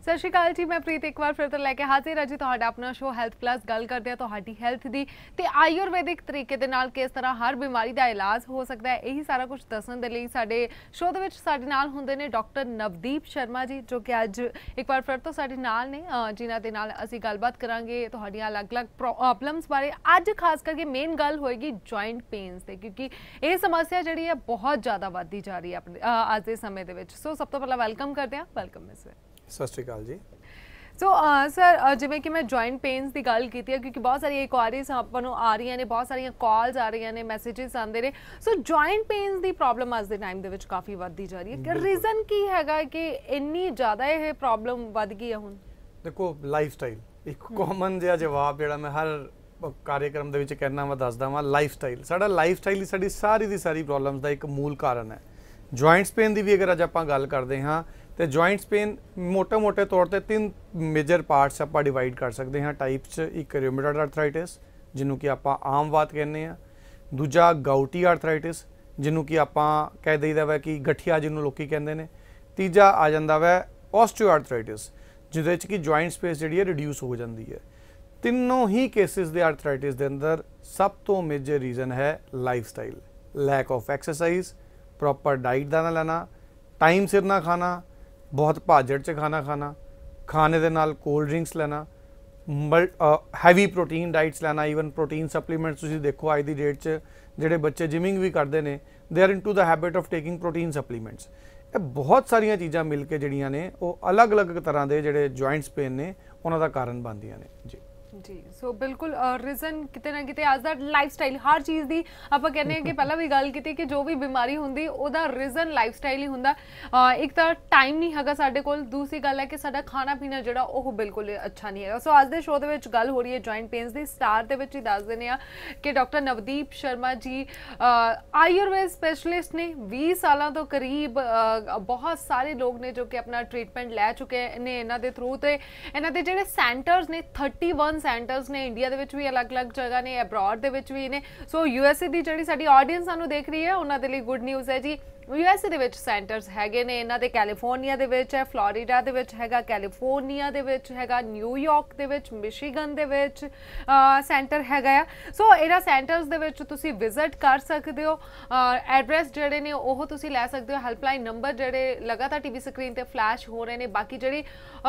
सत श्री अकाल जी, मैं प्रीत एक बार फिर तो लैके हाजिर है जी तुहाडा अपना शो हैल्थ प्लस। गल करते हैं तुहाडी हैल्थ दी ते आयुर्वेदिक तरीके दे नाल किस तरह हर बीमारी का इलाज हो सकता है। यही सारा कुछ दस्सण दे लई साडे शो दे विच साडे नाल हुंदे ने डॉक्टर नवदीप शर्मा जी, जो कि अज एक बार फिर तो साडे नाल ने, जिन्हां दे नाल असीं गलबात करांगे तुहाडीआं अलग-अलग प्रॉब्लम्स बारे। अज खास करके मेन गल होएगी जॉइंट पेन्स ते, क्योंकि ये समस्या जिहड़ी है बहुत ज़्यादा वधदी जा रही है अपने अज दे समय दे विच। सो सब तो पहला वेलकम करते हैं। वेलकम मिस सत श्री अकाल जी। सो सर, जिवें कि मैं जॉइंट पेन्स की गल की है, क्योंकि बहुत सारी इंक्वायरीज आपां नूं आ रही ने, बहुत सारिया कॉल्स आ रही ने, मैसेजेस आते हैं। सो जॉइंट पेन्स की प्रॉब्लम अज के टाइम के काफ़ी वधदी जा रही है। रीजन की हैगा कि इन्नी ज़्यादा ये प्रॉब्लम वध गई है हुण? देखो, लाइफ स्टाइल एक कॉमन जिहा जवाब जिहड़ा मैं हर कार्यक्रम दे विच कहना वा दसदा वां। लाइफ स्टाइल साडा लाइफ स्टाइल ही साडी सारी दी सारी प्रॉब्लम्स का एक मूल कारण है। जॉइंट्स पेन की भी अगर अज आपां गल करते हाँ तो जॉइंट्स पेन मोटे मोटे तौर पर 3 मेजर पार्ट्स आप डिवाइड कर सकते हैं टाइप्स। एक रियूमेटॉइड आर्थराइटिस जिन्हों कि आप आम बात कहने हैं, दूजा गाउटी आर्थराइटिस जिन्हों कि आप कह दईदा वै कि गठिया जिन्होंने लोग कहते हैं, तीजा आ जाता वै ऑस्टियो आर्थराइटिस जिहदे कि जॉइंट स्पेस जी रिड्यूस हो जाती है। तीनों ही केसिस के आर्थराइटिस के अंदर सब तो मेजर रीजन है life style, lack of exercise, proper diet का ना लेना, टाइम सिर ना खाना, बहुत भाजड़ च खाना खाना, खाने के नाल कोल्ड ड्रिंक्स लेना, हैवी प्रोटीन डाइट्स लेना, ईवन प्रोटीन सप्लीमेंट्स। तुसीं देखो अज की डेट च जिहड़े बच्चे जिमिंग भी करते हैं they are into the habit of taking protein supplements. ये बहुत सारिया चीज़ां मिल के जिहड़ियां ने वो अलग अलग तरह के जिहड़े जॉइंट्स पेन ने उन्हां दा कारण बनदियां ने जी। जी सो बिल्कुल रीजन किते ना किते अज दा लाइफ स्टाइल हर चीज़ की आप कहने कि पहला भी गल की कि जो भी बीमारी होंगी उहदा रीजन लाइफ स्टाइल ही होंदा। एक तो टाइम नहीं हैगा साडे कोल, दूसरी गल है कि साडा खाना पीना जिहड़ा ओह बिल्कुल अच्छा नहीं है। सो अज दे शो दे विच गल हो रही है जॉइंट पेन्स दी। स्टार दे विच ही दस दिंदे आ कि डॉक्टर नवदीप शर्मा जी आयुर्वेद स्पैशलिस्ट ने। 20 सालों तो करीब बहुत सारे लोग ने जो कि अपना ट्रीटमेंट लै चुके ने इन्हां दे थ्रू। ते इन्हां दे जिहड़े सेंटर्स ने 31 सेंटर्स ने इंडिया दे विच भी अलग अलग जगह ने, अब्रॉड दे विच भी ने। सो यूएसए की जिहड़ी साडी ऑडियंस सानू देख रही है उन्हां दे लई गुड न्यूज़ है जी। यूएसए दे विच सेंटर्स हैगे ने, इन्हां दे कैलीफोर्निया दे विच है, फ्लोरिडा दे विच हैगा, कैलीफोर्निया दे विच हैगा, न्यूयॉर्क दे विच, मिशिगन दे विच सेंटर हैगा आ। सो इन्हां सेंटर्स दे विच तुसीं विजिट कर सकदे हो। एड्रैस जिहड़े ने ओह तुसीं लै सकदे हो। हेल्पलाइन नंबर जिहड़े लगातार टीवी स्क्रीन ते फ्लैश हो रहे हैं। बाकी जिहड़ी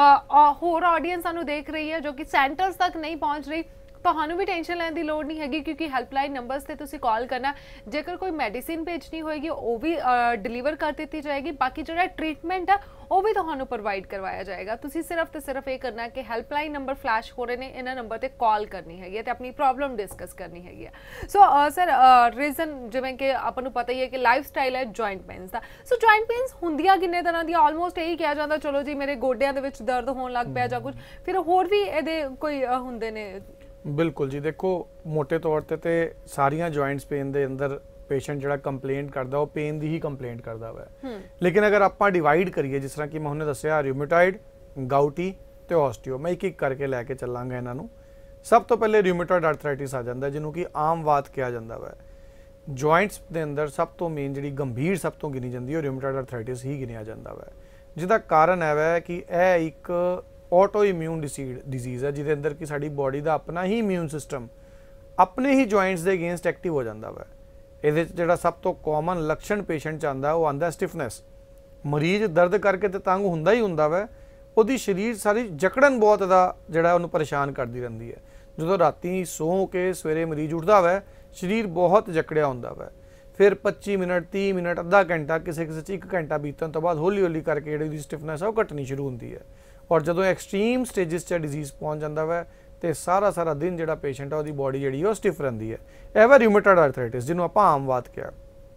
होर ऑडियंस सानू देख रही है जो कि सेंटर्स तक नहीं पहुँच रही, ਤੁਹਾਨੂੰ भी टेंशन लैन की लोड़ नहीं हैगी, क्योंकि हैल्पलाइन नंबर्स से तुसी कॉल करना। जेकर कोई मेडिसिन भेजनी होएगी वो भी डिलीवर कर दी जाएगी। बाकी जो ट्रीटमेंट है वो भी ਤੁਹਾਨੂੰ प्रोवाइड करवाया जाएगा। तुसी सिर्फ तो सिर्फ ये करना है कि हैल्पलाइन नंबर फ्लैश हो रहे हैं, इन्होंने नंबर पर कॉल करनी है तो अपनी प्रॉब्लम डिस्कस करनी है। सो सर, रीजन जिवें कि आपको पता ही है कि लाइफ स्टाइल है जॉइंट पेन्स का। सो जॉइंट पेन्स होंदियां किन्ने तरह दी? ऑलमोस्ट यही कहा जाता चलो जी मेरे गोडियां दे विच दर्द होने लग पिया जां कुछ, फिर होर भी इहदे कोई हुंदे ने? बिल्कुल जी, देखो मोटे तौर पर तो सारिया जॉइंट्स पेन के अंदर पेशेंट जो कंप्लेंट करता वो पेन की ही कंप्लेंट करता वा। लेकिन अगर आप डिवाइड करिए जिस तरह कि मैं उन्हें दसिया रियूमेटॉइड, गाउटी तो ऑस्टियो, मैं एक एक करके लैके चलांगा इन्हों। सब तो पहले रियूमेटॉइड आर्थराइटिस आ जाता है जिन्हों कि आम बात कहा जाता वा। जॉइंट्स के अंदर सब तो मेन जी गंभीर सब तो गिनी जाती है रियूमेटॉइड आर्थराइटिस ही गिनिया जाता वा, जिसका कारण है वै कि यह एक ऑटो इम्यून डिजीज़ है जिसके अंदर कि साडी बॉडी का अपना ही इम्यून सिस्टम अपने ही जॉइंट्स के अगेंस्ट एक्टिव हो जाता वा। ये जो सब तो कॉमन लक्षण पेशेंट च आता वो आता स्टिफनेस। मरीज दर्द करके तो तंग होंदा ही होंदा वा, वो शरीर सारी जकड़न बहुत ज़्यादा उन्होंने परेशान करती रहती है। जो राती सो के सवेरे मरीज उठता वा शरीर बहुत जकड़िया होंदा वा। फिर 25 मिनट 30 मिनट अद्धा घंटा किसी किसी 1 घंटा बीतने तो बाद हौली हौली करके जी स्टिफनेस है वो घटनी शुरू होती है। और जो एक्सट्रीम स्टेजिस च डिजीज़ पहुँच जाता वै तो सारा सारा दिन जो पेशेंट है वो बॉडी जी स्टिफ रही है। यह वै रियूमेटॉइड आर्थराइटिस जिन्हों आप आम बात कहा।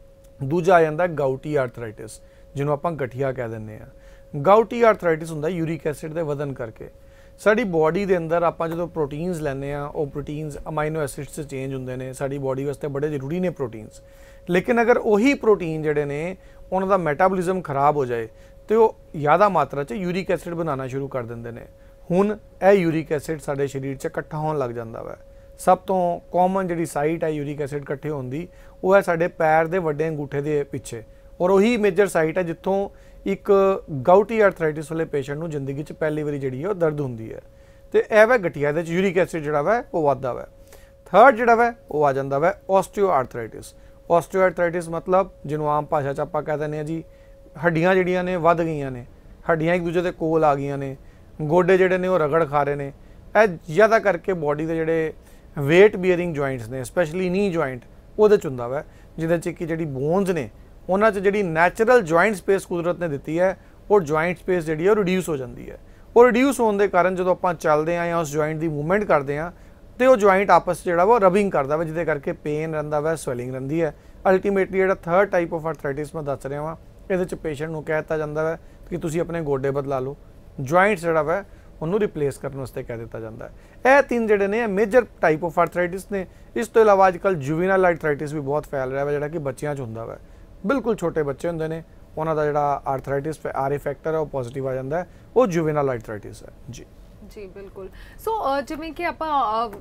दूजा आ जाता गाउटी आर्थराइटिस जिन्हों आप गठिया कह दें। गाउटी आर्थराइटिस होंदा यूरिक एसिड के वधन करके। साडी बॉडी के अंदर आप जो प्रोटीन्स लैने वो प्रोटीन्स अमाइनो एसिड्स से चेंज होंगे ने, साडी बॉडी वास्ते बड़े जरूरी ने प्रोटीन्स। लेकिन अगर वही प्रोटीन जोड़े ने उन्होंने मैटाबॉलिज्म खराब हो जाए तो वो ज़्यादा मात्रा च यूरिक एसिड बनाना शुरू कर देंगे ने। हुण यह यूरिक एसिड साडे शरीर च इकट्ठा होने लग जाता वै। सब तो कॉमन जी साइट है यूरिक एसिड इकट्ठे होने की वो है साडे पैर के वड्डे अंगूठे के पिछे, और वही मेजर साइट है जितों ਇੱਕ ਗਾਊਟੀ ਆਰਥਰਾਈਟਿਸ ਵਾਲੇ ਪੇਸ਼ੈਂਟ ਨੂੰ ਜ਼ਿੰਦਗੀ 'ਚ ਪਹਿਲੀ ਵਾਰੀ ਜਿਹੜੀ ਹੈ ਉਹ ਦਰਦ ਹੁੰਦੀ ਹੈ ਤੇ ਇਹ ਵਾ ਗਠੀਆ, ਇਹਦੇ 'ਚ ਯੂਰਿਕ ਐਸਿਡ ਜਿਹੜਾ ਵਾ ਉਹ ਵੱਧਦਾ ਵਾ। ਥਰਡ ਜਿਹੜਾ ਵਾ ਉਹ ਆ ਜਾਂਦਾ ਵਾ ਆਸਟੀਓਆਰਥਰਾਈਟਿਸ। ਆਸਟੀਓਆਰਥਰਾਈਟਿਸ ਮਤਲਬ ਜਿਹਨੂੰ ਆਮ ਭਾਸ਼ਾ 'ਚ ਆਪਾਂ ਕਹਿ ਦਿੰਦੇ ਹਾਂ ਜੀ ਹੱਡੀਆਂ ਜਿਹੜੀਆਂ ਨੇ ਵੱਧ ਗਈਆਂ ਨੇ, ਹੱਡੀਆਂ ਇੱਕ ਦੂਜੇ ਦੇ ਕੋਲ ਆ ਗਈਆਂ ਨੇ, ਗੋਡੇ ਜਿਹੜੇ ਨੇ ਉਹ ਰਗੜ ਖਾ ਰਹੇ ਨੇ। ਇਹ ਜ਼ਿਆਦਾ ਕਰਕੇ ਬੋਡੀ ਦੇ ਜਿਹੜੇ ਵੇਟ ਬੀਅਰਿੰਗ ਜੁਆਇੰਟਸ ਨੇ, ਸਪੈਸ਼ਲੀ ਨੀ ਜੁਆਇੰਟ, ਉਹਦੇ 'ਚ ਹੁੰਦਾ ਵਾ, ਜਿਹਦੇ 'ਚ ਕਿ ਜਿਹੜੀ ਬੋਨਸ ਨੇ ਉਹਨਾਂ 'ਚ ਜਿਹੜੀ ਨੈਚੁਰਲ ਜੁਆਇੰਟ ਸਪੇਸ ਕੁਦਰਤ ਨੇ ਦਿੱਤੀ ਹੈ ਉਹ ਜੁਆਇੰਟ ਸਪੇਸ ਜਿਹੜੀ ਹੈ ਉਹ ਰਿਡਿਊਸ ਹੋ ਜਾਂਦੀ ਹੈ। ਉਹ ਰਿਡਿਊਸ ਹੋਣ ਦੇ ਕਾਰਨ ਜਦੋਂ ਆਪਾਂ ਚੱਲਦੇ ਹਾਂ ਜਾਂ ਉਸ ਜੁਆਇੰਟ ਦੀ ਮੂਵਮੈਂਟ ਕਰਦੇ ਹਾਂ ਤੇ ਉਹ ਜੁਆਇੰਟ ਆਪਸ ਜਿਹੜਾ ਵਾ ਰਬਿੰਗ ਕਰਦਾ ਵਾ, ਜਿਹਦੇ ਕਰਕੇ ਪੇਨ ਰਹਿੰਦਾ ਵਾ, ਸਵੈਲਿੰਗ ਰਹਿੰਦੀ ਹੈ। ਅਲਟੀਮੇਟਲੀ ਜਿਹੜਾ ਥਰਡ ਟਾਈਪ ਆਫ ਆਰਥਰਾਈਟਿਸ ਮੈਂ ਦੱਸ ਰਿਹਾ ਵਾਂ, ਇਹਦੇ 'ਚ ਪੇਸ਼ੈਂਟ ਨੂੰ ਕਹਿ ਦਿੱਤਾ ਜਾਂਦਾ ਵਾ ਕਿ ਤੁਸੀਂ ਆਪਣੇ ਗੋਡੇ ਬਦਲਾ ਲਓ, ਜੁਆਇੰਟਸ ਜਿਹੜਾ ਵਾ ਉਹਨੂੰ ਰਿਪਲੇਸ ਕਰਨ ਵਾਸਤੇ ਕਹਿ ਦਿੱਤਾ ਜਾਂਦਾ ਹੈ। ਇਹ ਤਿੰਨ ਜਿਹੜੇ ਨੇ ਮੇਜਰ ਟਾਈਪ ਆਫ ਆਰਥਰਾਈਟਿਸ ਨੇ। ਇਸ ਤੋਂ ਇਲਾਵਾ ਅੱਜਕੱਲ ਜੁਵੇਨਾਈਲ ਆਰਥਰਾਈਟਿਸ ਵੀ ਬਹੁਤ ਫੈਲ ਰਿਹਾ ਵਾ, ਜਿਹੜਾ ਕਿ ਬੱਚਿਆਂ 'ਚ ਹੁੰਦਾ ਵਾ। ਬਿਲਕੁਲ ਛੋਟੇ ਬੱਚੇ ਹੁੰਦੇ ਨੇ, ਉਹਨਾਂ ਦਾ ਜਿਹੜਾ ਆਰਥਰਾਈਟਿਸ ਆਰ ਫੈਕਟਰ ਹੈ ਉਹ ਪੋਜ਼ਿਟਿਵ ਆ ਜਾਂਦਾ ਹੈ, ਉਹ ਜੁਵੇਨਾਈਲ ਆਰਥਰਾਈਟਿਸ ਹੈ ਜੀ। ਜੀ ਬਿਲਕੁਲ। ਸੋ ਜਿਵੇਂ ਕਿ ਆਪਾਂ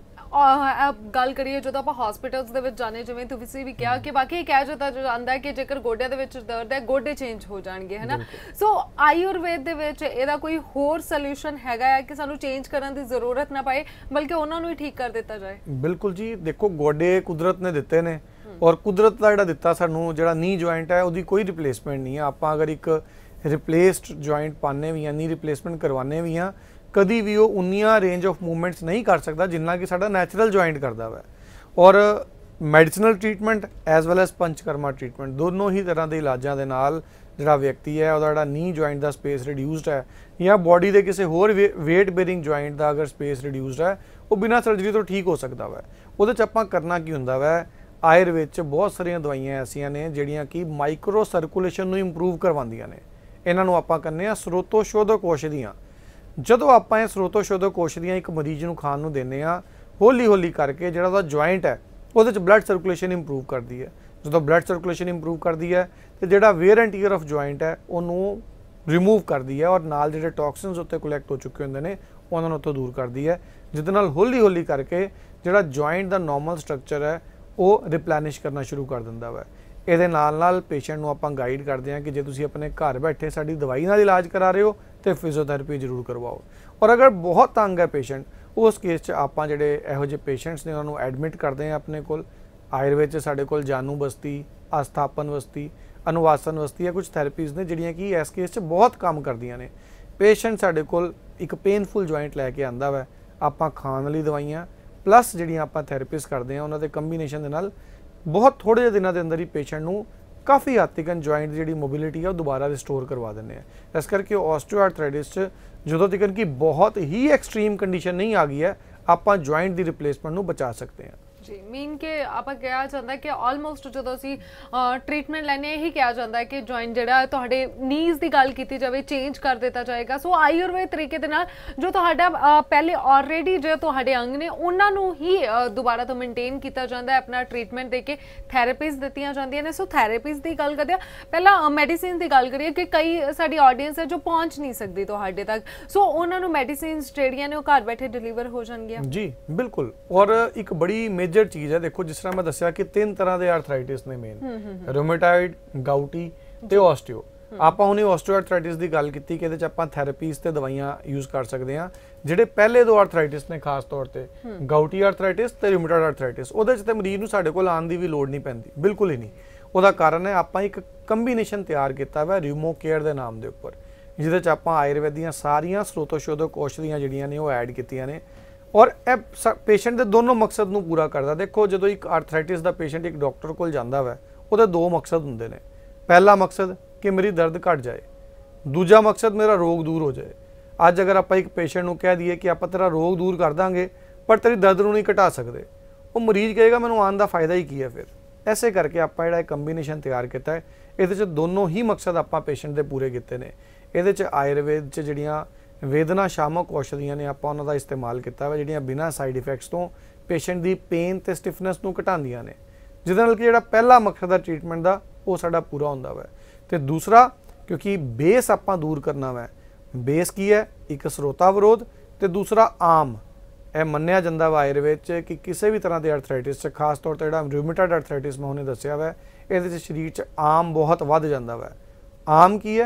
ਗੱਲ ਕਰੀਏ ਜਦੋਂ ਆਪਾਂ ਹਸਪੀਟਲਸ ਦੇ ਵਿੱਚ ਜਾਣੇ, ਜਿਵੇਂ ਤੁਸੀਂ ਵੀ ਕਿਹਾ ਕਿ ਬਾਕੀ ਕਹਿ ਜਾਂਦਾ ਹੈ ਕਿ ਜੇਕਰ ਗੋਡਿਆਂ ਦੇ ਵਿੱਚ ਦਰਦ ਹੈ ਗੋਡੇ ਚੇਂਜ ਹੋ ਜਾਣਗੇ, ਹੈ ਨਾ। ਸੋ ਆਯੁਰਵੇਦ ਦੇ ਵਿੱਚ ਇਹਦਾ ਕੋਈ ਹੋਰ ਸੋਲੂਸ਼ਨ ਹੈਗਾ ਹੈ ਕਿ ਸਾਨੂੰ ਚੇਂਜ ਕਰਨ ਦੀ ਜ਼ਰੂਰਤ ਨਾ ਪਏ ਬਲਕਿ ਉਹਨਾਂ ਨੂੰ ਹੀ ਠੀਕ ਕਰ ਦਿੱਤਾ ਜਾਏ? ਬਿਲਕੁਲ ਜੀ, ਦੇਖੋ ਗੋਡੇ ਕੁਦਰਤ ਨੇ ਦਿੱਤੇ ਨੇ ਔਰ ਕੁਦਰਤ ਦਾ ਜਿਹੜਾ ਦਿੱਤਾ ਸਾਨੂੰ ਜਿਹੜਾ ਨੀ ਜੁਆਇੰਟ ਹੈ ਉਹਦੀ ਕੋਈ ਰਿਪਲੇਸਮੈਂਟ ਨਹੀਂ ਹੈ। ਆਪਾਂ ਅਗਰ ਇੱਕ ਰਿਪਲੇਸਡ ਜੁਆਇੰਟ ਪਾਣੇ ਵੀ ਆ, ਨੀ ਰਿਪਲੇਸਮੈਂਟ ਕਰਵਾਣੇ ਵੀ ਆ, ਕਦੀ ਵੀ ਉਹ ਉਨੀਆਂ ਰੇਂਜ ਆਫ ਮੂਵਮੈਂਟਸ ਨਹੀਂ ਕਰ ਸਕਦਾ ਜਿੰਨਾ ਕਿ ਸਾਡਾ ਨੈਚੁਰਲ ਜੁਆਇੰਟ ਕਰਦਾ ਵਾ। ਔਰ medicinal treatment as well as panchakarma treatment, ਦੋਨੋਂ ਹੀ ਤਰ੍ਹਾਂ ਦੇ ਇਲਾਜਾਂ ਦੇ ਨਾਲ ਜਿਹੜਾ ਵਿਅਕਤੀ ਹੈ ਉਹਦਾ ਜਿਹੜਾ ਨੀ ਜੁਆਇੰਟ ਦਾ ਸਪੇਸ ਰਿਡਿਊਸਡ ਹੈ ਜਾਂ ਬੋਡੀ ਦੇ ਕਿਸੇ ਹੋਰ ਵੇਟ ਬੇਰਿੰਗ ਜੁਆਇੰਟ ਦਾ ਅਗਰ ਸਪੇਸ ਰਿਡਿਊਸਡ ਹੈ, ਉਹ ਬਿਨਾਂ ਸਰਜਰੀ ਤੋਂ ਠੀਕ ਹੋ ਸਕਦਾ ਵਾ। ਉਹਦੇ 'ਚ ਆਪਾਂ ਕਰਨਾ ਕੀ ਹੁੰਦਾ ਵਾ, ਆਯੁਰਵੇਦ 'ਚ ਬਹੁਤ ਸਾਰੀਆਂ ਦਵਾਈਆਂ ਐਸੀਆਂ ਨੇ ਜਿਹੜੀਆਂ ਕਿ ਮਾਈਕਰੋ ਸਰਕੂਲੇਸ਼ਨ ਨੂੰ ਇੰਪਰੂਵ ਕਰਵਾਉਂਦੀਆਂ ਨੇ। ਇਹਨਾਂ ਨੂੰ ਆਪਾਂ ਕਹਿੰਦੇ ਆ ਸਰੋਤੋਸ਼ੋਧਕ ਔਸ਼ਧੀਆਂ। ਜਦੋਂ ਆਪਾਂ ਇਹ ਸਰੋਤੋਸ਼ੋਧਕ ਔਸ਼ਧੀਆਂ ਇੱਕ ਮਰੀਜ਼ ਨੂੰ ਖਾਣ ਨੂੰ ਦਿੰਦੇ ਆ, ਹੌਲੀ ਹੌਲੀ ਕਰਕੇ ਜਿਹੜਾ ਉਹਦਾ ਜੁਆਇੰਟ ਹੈ ਉਹਦੇ 'ਚ ਬਲੱਡ ਸਰਕੂਲੇਸ਼ਨ ਇੰਪਰੂਵ ਕਰਦੀ ਹੈ। ਜਦੋਂ ਬਲੱਡ ਸਰਕੂਲੇਸ਼ਨ ਇੰਪਰੂਵ ਕਰਦੀ ਹੈ ਤੇ ਜਿਹੜਾ wear and tear of joint ਹੈ ਉਹਨੂੰ ਰਿਮੂਵ ਕਰਦੀ ਹੈ ਔਰ ਨਾਲ ਜਿਹੜੇ ਟੌਕਸਿਨਸ ਉੱਤੇ ਕਲੈਕਟ ਹੋ ਚੁੱਕੇ ਹੁੰਦੇ ਨੇ ਉਹਨਾਂ ਨੂੰ ਉੱਥੋਂ ਦੂਰ ਕਰਦੀ ਹੈ, ਜਿਹਦੇ ਨਾਲ ਹੌਲੀ ਹੌਲੀ ਕਰਕੇ ਜਿਹੜਾ ਜੁਆਇੰਟ ਦਾ ਨਾਰਮਲ ਸਟਰਕਚਰ ਹੈ ਉਹ ਰਿਪਲੈਨਿਸ਼ ਕਰਨਾ ਸ਼ੁਰੂ ਕਰ ਦਿੰਦਾ ਵਾ। ਇਹਦੇ ਨਾਲ ਨਾਲ ਪੇਸ਼ੈਂਟ ਨੂੰ ਆਪਾਂ ਗਾਈਡ ਕਰਦੇ ਹਾਂ ਕਿ ਜੇ ਤੁਸੀਂ ਆਪਣੇ ਘਰ ਬੈਠੇ ਸਾਡੀ ਦਵਾਈ ਨਾਲ ਇਲਾਜ ਕਰਾ ਰਹੇ ਹੋ ਤੇ ਫਿਜ਼ੀਓਥੈਰੇਪੀ ਜ਼ਰੂਰ ਕਰਵਾਓ। ਔਰ ਅਗਰ ਬਹੁਤ ਤੰਗ ਹੈ ਪੇਸ਼ੈਂਟ, ਉਸ ਕੇਸ 'ਚ ਆਪਾਂ ਜਿਹੜੇ ਇਹੋ ਜਿਹੇ ਪੇਸ਼ੈਂਟਸ ਨੇ ਉਹਨਾਂ ਨੂੰ ਐਡਮਿਟ ਕਰਦੇ ਹਾਂ ਆਪਣੇ ਕੋਲ। ਆਯੁਰਵੇਦ 'ਚ ਸਾਡੇ ਕੋਲ ਜਾਨੂ ਬਸਤੀ, ਆਸਥਾਪਨ ਬਸਤੀ, ਅਨੁਵਾਸਨ ਬਸਤੀ ਹੈ, ਕੁਝ ਥੈਰੇਪੀਜ਼ ਨੇ ਜਿਹੜੀਆਂ ਕਿ ਇਸ ਕੇਸ 'ਚ ਬਹੁਤ ਕੰਮ ਕਰਦੀਆਂ ਨੇ। ਪੇਸ਼ੈਂਟ ਸਾਡੇ ਕੋਲ ਇੱਕ ਪੇਨਫੁਲ ਜੁਆਇੰਟ ਲੈ ਕੇ ਆਂਦਾ ਵਾ, ਆਪਾਂ ਖਾਣ ਵਾਲੀ ਦਵਾਈਆਂ ਪਲੱਸ ਜਿਹੜੀਆਂ ਆਪਾਂ ਥੈਰੇਪੀਜ਼ ਕਰਦੇ ਹਾਂ ਉਹਨਾਂ ਦੇ ਕੰਬੀਨੇਸ਼ਨ ਦੇ ਨਾਲ ਬਹੁਤ ਥੋੜੇ ਜਿਹੇ ਦਿਨਾਂ ਦੇ ਅੰਦਰ ਹੀ ਪੇਸ਼ੈਂਟ ਨੂੰ ਕਾਫੀ ਹੱਦ ਤੱਕ ਜੁਆਇੰਟ ਦੀ ਜਿਹੜੀ ਮੋਬਿਲਿਟੀ ਹੈ ਉਹ ਦੁਬਾਰਾ ਰਿਸਟੋਰ ਕਰਵਾ ਦਿੰਦੇ ਆ। ਇਸ ਕਰਕੇ ਆਸਟੀਓਆਰਥਰਾਈਟਿਸ 'ਚ ਜਦੋਂ ਤੱਕ ਕਿ ਬਹੁਤ ਹੀ ਐਕਸਟ੍ਰੀਮ ਕੰਡੀਸ਼ਨ ਨਹੀਂ ਆ ਗਈ ਹੈ, ਆਪਾਂ ਜੁਆਇੰਟ ਦੀ ਰਿਪਲੇਸਮੈਂਟ ਨੂੰ ਬਚਾ ਸਕਦੇ ਹਾਂ। ਜੀ ਮੀਨ ਕਿ ਆਪਾਂ ਕਿਹਾ ਜਾਂਦਾ ਕਿ ਆਲਮੋਸਟ ਜਦੋਂ ਅਸੀਂ ਟ੍ਰੀਟਮੈਂਟ ਲੈਣੇ ਇਹੀ ਕਿਹਾ ਜਾਂਦਾ ਹੈ ਕਿ ਜੁਆਇੰਟ ਜਿਹੜਾ ਤੁਹਾਡੇ ਨੀਜ਼ ਦੀ ਗੱਲ ਕੀਤੀ ਜਾਵੇ ਚੇਂਜ ਕਰ ਦਿੱਤਾ ਜਾਏਗਾ। ਸੋ ਆਯੁਰਵੇਦ ਤਰੀਕੇ ਦੇ ਨਾਲ ਜੋ ਤੁਹਾਡਾ ਪਹਿਲੇ ਆਲਰੇਡੀ ਜੋ ਤੁਹਾਡੇ ਅੰਗ ਨੇ ਉਹਨਾਂ ਨੂੰ ਹੀ ਦੁਬਾਰਾ ਤੋਂ ਮੇਨਟੇਨ ਕੀਤਾ ਜਾਂਦਾ ਹੈ, ਆਪਣਾ ਟ੍ਰੀਟਮੈਂਟ ਦੇ ਕੇ ਥੈਰੇਪੀਜ਼ ਦਿੱਤੀਆਂ ਜਾਂਦੀਆਂ ਨੇ। ਸੋ ਥੈਰੇਪੀਜ਼ ਦੀ ਗੱਲ ਕਰਦੇ ਆ, ਪਹਿਲਾਂ ਮੈਡੀਸਿਨ ਦੀ ਗੱਲ ਕਰੀਏ ਕਿ ਕਈ ਸਾਡੀ ਆਡੀਅנס ਹੈ ਜੋ ਪਹੁੰਚ ਨਹੀਂ ਸਕਦੀ ਤੁਹਾਡੇ ਤੱਕ, ਸੋ ਉਹਨਾਂ ਨੂੰ ਮੈਡੀਸਿਨਸ ਜਿਹੜੀਆਂ ਨੇ ਉਹ ਘਰ ਬੈਠੇ ਡਿਲੀਵਰ ਹੋ ਜਾਣਗੀਆਂ? ਜੀ ਬਿਲਕੁਲ। ਔਰ ਇੱਕ ਬੜੀ ਮੇਜਰ ਚੀਜ਼ ਹੈ, ਦੇਖੋ ਜਿਸ ਤਰ੍ਹਾਂ ਮੈਂ ਦੱਸਿਆ ਕਿ ਤਿੰਨ ਤਰ੍ਹਾਂ ਦੇ ਆਰਥਰਾਈਟਿਸ ਨੇ ਮੇਨ, ਰੂਮੇਟਾਇਡ, ਗਾਊਟੀ ਤੇ ਆਸਟੀਓ। ਆਪਾਂ ਹੁਣੇ ਆਸਟੀਓਆਰਥਰਾਈਟਿਸ ਦੀ ਗੱਲ ਕੀਤੀ ਕਿ ਇਹਦੇ ਚ ਆਪਾਂ ਥੈਰੇਪੀਜ਼ ਤੇ ਦਵਾਈਆਂ ਯੂਜ਼ ਕਰ ਸਕਦੇ ਹਾਂ। ਜਿਹੜੇ ਪਹਿਲੇ ਦੋ ਆਰਥਰਾਈਟਿਸ ਨੇ ਖਾਸ ਤੌਰ ਤੇ ਗਾਊਟੀ ਆਰਥਰਾਈਟਿਸ ਤੇ ਰੂਮੇਟਾਇਡ ਆਰਥਰਾਈਟਿਸ, ਉਹਦੇ ਚ ਤੇ ਮਰੀਜ਼ ਨੂੰ ਸਾਡੇ ਕੋਲ ਆਉਣ ਦੀ ਵੀ ਲੋੜ ਨਹੀਂ ਪੈਂਦੀ, ਬਿਲਕੁਲ ਹੀ ਨਹੀਂ। ਉਹਦਾ ਕਾਰਨ ਹੈ ਆਪਾਂ ਇੱਕ ਕੰਬੀਨੇਸ਼ਨ ਤਿਆਰ ਕੀਤਾ ਵਾ ਰਿਊਮੋ ਕੇਅਰ ਦੇ ਨਾਮ ਦੇ ਉੱਪਰ, ਜਿਹਦੇ ਚ ਆਪਾਂ ਆਯੁਰਵੇਦ ਦੀਆਂ ਸਾਰੀਆਂ ਸਰੋਤੋਸ਼ੋਧਕ ਔਸ਼ਧੀਆਂ ਜਿਹੜੀਆਂ ਨੇ ਉਹ ਐਡ ਕੀਤੀਆਂ ਨੇ ਔਰ ਇਹ ਪੇਸ਼ੈਂਟ ਦੇ ਦੋਨੋਂ ਮਕਸਦ ਨੂੰ ਪੂਰਾ ਕਰਦਾ। ਦੇਖੋ ਜਦੋਂ ਇੱਕ ਆਰਥਰਾਈਟਿਸ ਦਾ ਪੇਸ਼ੈਂਟ ਇੱਕ ਡਾਕਟਰ ਕੋਲ ਜਾਂਦਾ ਵਾ, ਉਹਦੇ ਦੋ ਮਕਸਦ ਹੁੰਦੇ ਨੇ। ਪਹਿਲਾ ਮਕਸਦ ਕਿ ਮੇਰੀ ਦਰਦ ਘਟ ਜਾਏ, ਦੂਜਾ ਮਕਸਦ ਮੇਰਾ ਰੋਗ ਦੂਰ ਹੋ ਜਾਏ। ਅੱਜ ਅਗਰ ਆਪਾਂ ਇੱਕ ਪੇਸ਼ੈਂਟ ਨੂੰ ਕਹਿ ਦਈਏ ਕਿ ਆਪਾਂ ਤੇਰਾ ਰੋਗ ਦੂਰ ਕਰ ਦਾਂਗੇ ਪਰ ਤੇਰੀ ਦਰਦ ਨੂੰ ਨਹੀਂ ਘਟਾ ਸਕਦੇ, ਉਹ ਮਰੀਜ਼ ਕਹੇਗਾ ਮੈਨੂੰ ਆਉਣ ਦਾ ਫਾਇਦਾ ਹੀ ਕੀ ਹੈ ਫਿਰ। ਐਸੇ ਕਰਕੇ ਆਪਾਂ ਜਿਹੜਾ ਕੰਬੀਨੇਸ਼ਨ ਤਿਆਰ ਕੀਤਾ ਹੈ, ਇਹਦੇ 'ਚ ਦੋਨੋਂ ਹੀ ਮਕਸਦ ਆਪਾਂ ਪੇਸ਼ੈਂਟ ਦੇ ਪੂਰੇ ਕੀਤੇ ਨੇ। ਇਹਦੇ 'ਚ ਆਯੁਰਵੇਦ 'ਚ ਜਿਹੜੀਆਂ ਵੇਦਨਾ ਸ਼ਾਮਕ ਔਸ਼ਧੀਆਂ ਨੇ ਆਪਾਂ ਉਹਨਾਂ ਦਾ ਇਸਤੇਮਾਲ ਕੀਤਾ ਵਾ, ਜਿਹੜੀਆਂ ਬਿਨਾਂ ਸਾਈਡ ਇਫੈਕਟਸ ਤੋਂ ਪੇਸ਼ੈਂਟ ਦੀ ਪੇਨ ਤੇ ਸਟਿਫਨੈਸ ਨੂੰ ਘਟਾਉਂਦੀਆਂ ਨੇ, ਜਿਹਦੇ ਨਾਲ ਕਿ ਜਿਹੜਾ ਪਹਿਲਾ ਮਕਸਦ ਹੈ ਟ੍ਰੀਟਮੈਂਟ ਦਾ ਉਹ ਸਾਡਾ ਪੂਰਾ ਹੁੰਦਾ ਵਾ। ਤੇ ਦੂਸਰਾ, ਕਿਉਂਕਿ ਬੇਸ ਆਪਾਂ ਦੂਰ ਕਰਨਾ ਵਾ। ਬੇਸ ਕੀ ਹੈ? ਇੱਕ ਸਰੋਤਾ ਵਿਰੋਧ ਤੇ ਦੂਸਰਾ ਆਮ। ਇਹ ਮੰਨਿਆ ਜਾਂਦਾ ਵਾ ਆਯੁਰਵੇਦ 'ਚ ਕਿ ਕਿਸੇ ਵੀ ਤਰ੍ਹਾਂ ਦੇ ਆਰਥਰਾਈਟਿਸ 'ਚ, ਖਾਸ ਤੌਰ ਤੇ ਜਿਹੜਾ ਰੂਮੇਟਾਇਡ ਆਰਥਰਾਈਟਿਸ ਮੈਂ ਉਹਨੇ ਦੱਸਿਆ ਵਾ, ਇਹਦੇ 'ਚ ਸਰੀਰ 'ਚ ਆਮ ਬਹੁਤ ਵੱਧ ਜਾਂਦਾ ਵਾ। ਆਮ ਕੀ ਹੈ?